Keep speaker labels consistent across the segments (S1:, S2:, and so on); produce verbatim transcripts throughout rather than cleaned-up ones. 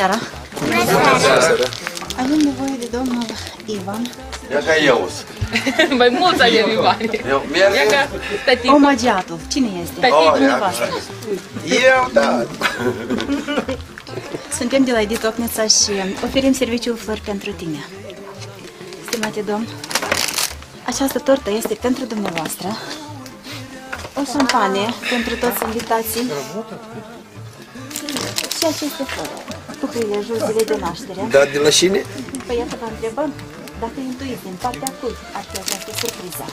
S1: seara!
S2: Bună seara!
S1: Avem nevoie de domnul Ivan.
S2: Ia ca eu.
S3: Mai mulți avem Ivani. Ia ca tătic.
S1: Omagiatul. Cine este?
S3: Tătic.
S1: Dumneavoastră.
S2: Eu, da.
S1: Suntem de la Edit Ocneța și oferim serviciul Flori pentru tine. Stimate domn, această tortă este pentru dumneavoastră. O șampanie pentru toți invitații. Și aceste flori, cu prilejul zilei de naștere.
S2: Da, de la cine?
S1: Păi iată vă întrebăm, dacă intuiți din partea cui ar fi această surpriză.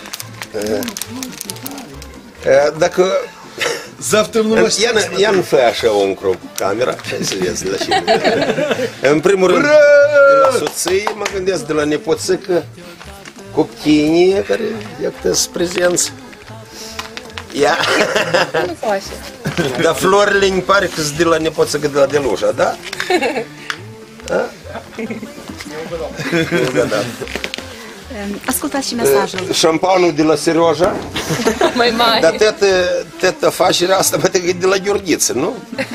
S2: Dacă...
S4: Завтра в новостях.
S2: Ia nu fă așa o încro camera, hai să vezi de la cine. În primul rând, de la soție, mă gândesc, de la nepoțică, copchini care, iată, sunt prezenți. Ia.
S3: Nu face.
S2: Dar florile îmi pare că sunt de la nepoțică de la Delușa, da? Da? Da, da.
S1: Ascultați și mesajul.
S2: Șampanul de la Serioja.
S3: Mai mare.
S2: Dar tătă, tătă afacerea asta poate că e de la Gheorghiță, nu?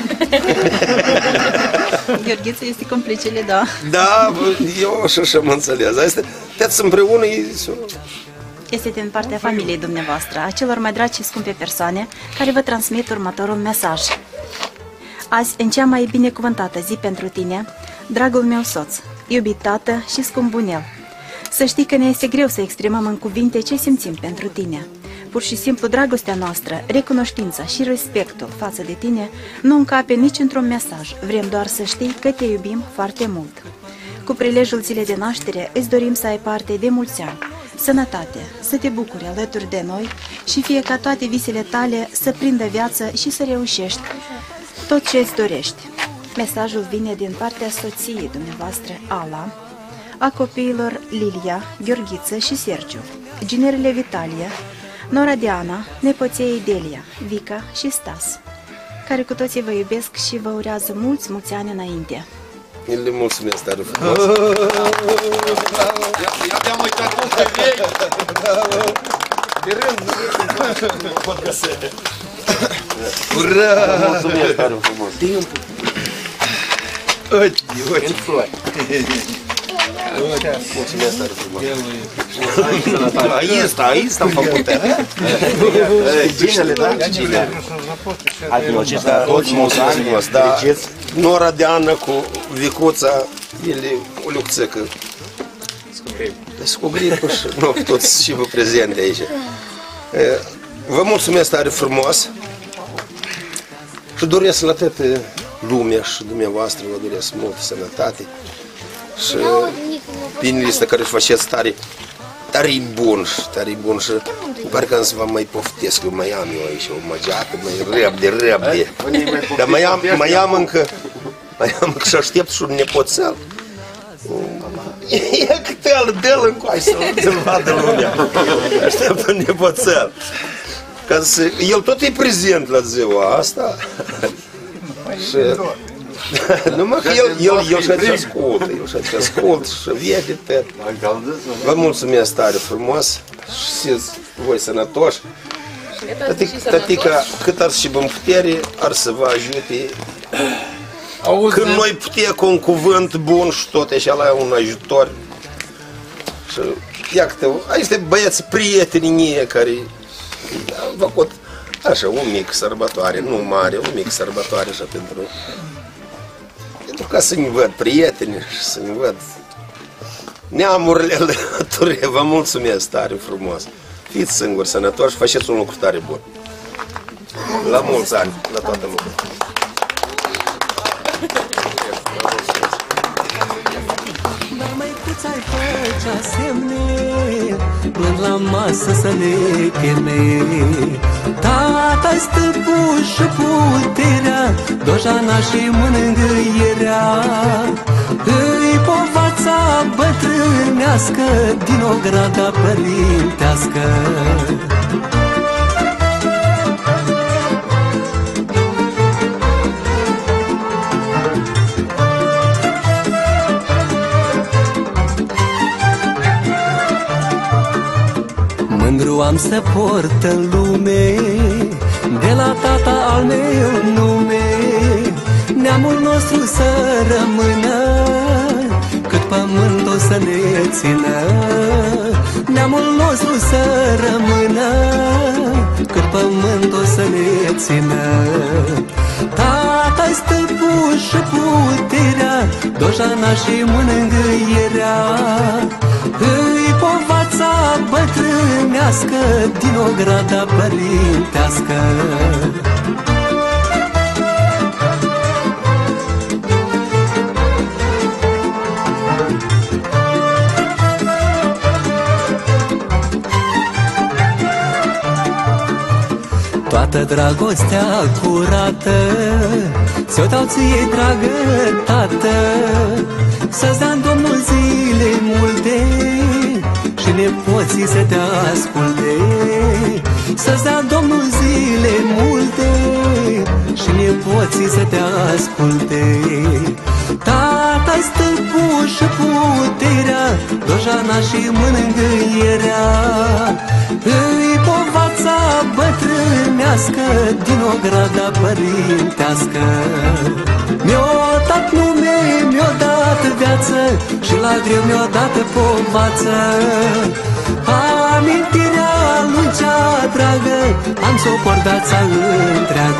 S1: Gheorghiță este complicele, da.
S2: Da, eu așa și am înțeles. Asta, tătă împreună e...
S1: Este din partea familiei dumneavoastră, a celor mai dragi și scumpe persoane care vă transmit următorul mesaj. Azi, în cea mai binecuvântată zi pentru tine, dragul meu soț, iubit tată și scump bunel, să știi că ne este greu să exprimăm în cuvinte ce simțim pentru tine. Pur și simplu dragostea noastră, recunoștința și respectul față de tine nu încape nici într-un mesaj. Vrem doar să știi că te iubim foarte mult. Cu prilejul zilei de naștere îți dorim să ai parte de mulți ani, sănătate, să te bucuri alături de noi și fie ca toate visele tale să prindă viață și să reușești tot ce îți dorești. Mesajul vine din partea soției dumneavoastră, Ala, a copiilor Lilia, Gheorghiță și Sergiu, ginerele Vitalia, nora Diana, nepoției Delia, Vica și Stas, care cu toții vă iubesc și vă urează mulți, mulți ani înainte.
S2: Le mulțumesc tare frumos.
S4: Я te-am uitat cum te vei.
S2: De rând, nu pot găsi. Ura! Mulțumesc tare frumos. Timpul. Uite, uite. Flori. Mulțumesc tare frumos. Aici, aici am făcut. Ginele, da? Ginele. Toți mulțumesc, da. Nora Deana cu Vicuța, ele o lucțăcă. Cu gripă și nu, toți și vă prezente aici. Vă mulțumesc tare frumos și doresc la toată lumea și dumneavoastră, vă doresc multă sănătate și binele ăsta care își faceți tare, tare bun și tare bun și parcă să vă mai poftesc, eu mai am eu aici o măgeată, mai răbde, răbde. Dar mai am, mai am încă, mai am încă și aștept și un nepoțel. Ia câte-l, dă-l încoace să-l vadă lumea. Aștept un nepoțel. Ca să, el tot e prezent la ziua asta. Și, numai că el, el, el și-a ascultă, el și-a ascultă și vede tot. Vă mulțumesc tare frumos și voi sănătoși. Tătica, cât ar și în putere, ar să vă ajute. Când noi putea cu un cuvânt bun și tot așa la un ajutor. Și iată, este băieți prieteni care am făcut așa un mic sărbătoare, nu mare, un mic sărbătoare așa pentru pentru ca să-mi văd prieteni și să-mi văd neamurile alături. Vă mulțumesc tare frumos. Fiți singuri sănătoși și faceți un lucru tare bun. La mulți ani, la toată lumea.
S5: Dar măicuța-i făcea semne, plând la masă să ne cheme. Tata-i stăpân și puterea, dojana și mângâierea. Îi povața bătrânească din ograda părintească. Mândru am să port în lume de la tata al meu nume. neamul nostru să rămână, cât pământ o să ne țină. Neamul nostru să rămână, cât pământ o să ne țină. Tata-i stâlpul și puterea, dojana și mângâierea, îi povața bătrânească din ograda părintească. Toată dragostea curată ți-o dau ție, dragă tată, să-ți dea Domnul zile multe și nepoții să te asculte. Să-ți dea Domnul zile multe și nepoții să te asculte. Tata-i stâlpul și puterea, dojana și mângâierea, îi povața bătrânească din ograda părintească. Mi-o dat nume, mi-o dat viață și la greu mi-o dat povață. Amintirea lui cea dragă am s-o por viața întreagă.